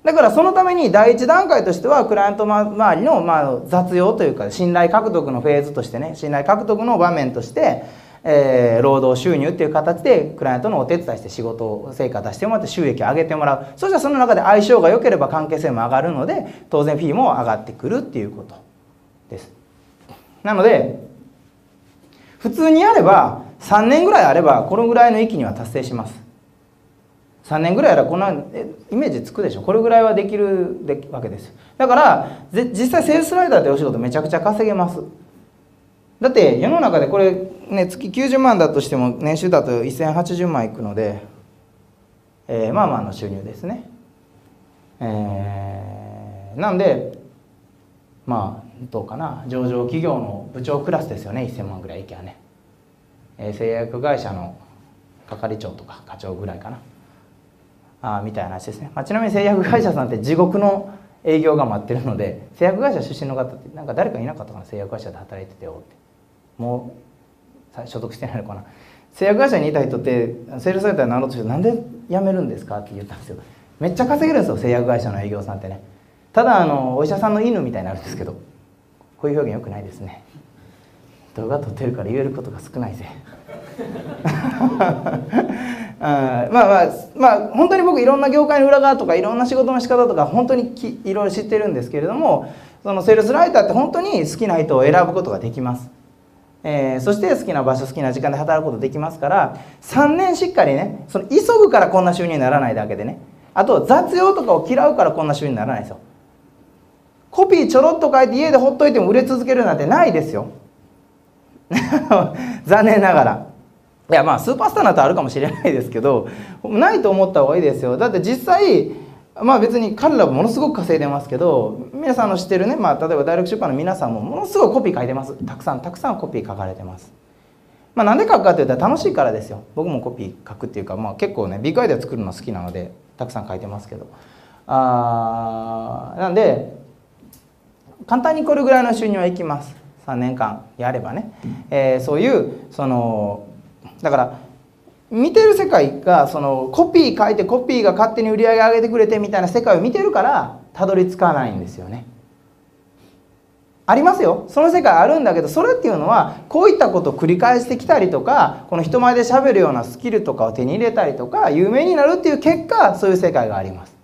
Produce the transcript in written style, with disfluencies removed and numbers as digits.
だからそのために第一段階としてはクライアント周りの雑用というか信頼獲得のフェーズとしてね、信頼獲得の場面として、労働収入っていう形でクライアントのお手伝いして仕事成果出してもらって収益を上げてもらう。そしたらその中で相性が良ければ関係性も上がるので当然フィーも上がってくるっていうことです。なので普通にやれば3年ぐらいあればこのぐらいの域には達成します。3年ぐらいやらこんなイメージつくでしょ。これぐらいはできるわけです。だから実際セールスライターってお仕事めちゃくちゃ稼げます。だって世の中でこれね、月90万だとしても年収だと1080万いくので、まあまあの収入ですね。なんでまあどうかな、上場企業の部長クラスですよね。1000万ぐらいいけばね、製薬会社の係長とか課長ぐらいかな、みたいな話ですね。ちなみに製薬会社さんって地獄の営業が待ってるので、製薬会社出身の方ってなんか誰かいなかったかな、製薬会社で働いててよって、もう所属してないのかな。製薬会社にいた人ってセールスライターになろうとしてなんで辞めるんですかって言ったんですよ。めっちゃ稼げるんですよ、製薬会社の営業さんってね。ただお医者さんの犬みたいになるんですけど、こういう表現よくないですね。動画撮ってるから言えることが少ないぜ。本当に僕いろんな業界の裏側とかいろんな仕事の仕方とか本当にいろいろ知ってるんですけれども、そのセールスライターって本当に好きな人を選ぶことができます。そして好きな場所好きな時間で働くことできますから、3年しっかりね、その急ぐからこんな収入にならないだけでね、あと雑用とかを嫌うからこんな収入にならないですよ。コピーちょろっと書いて家でほっといても売れ続けるなんてないですよ。残念ながら。いやスーパースターならあるかもしれないですけど、ないと思った方がいいですよ。だって実際別に彼らもものすごく稼いでますけど、皆さんの知ってるね、例えば大学出版の皆さんもものすごいコピー書いてます。たくさんコピー書かれてます。なんで書くかって言ったら楽しいからですよ。僕もコピー書くっていうか、結構ねビッグアイデア作るの好きなのでたくさん書いてますけど、なんで簡単にこれぐらいの収入はいきます。3年間やればね、そういうだから見てる世界がコピー書いてコピーが勝手に売り上げ上げてくれてみたいな世界を見てるからたどり着かないんですよね。ありますよ、その世界あるんだけど、それっていうのはこういったことを繰り返してきたりとか、この人前でしゃべるようなスキルとかを手に入れたりとか有名になるっていう結果、そういう世界があります。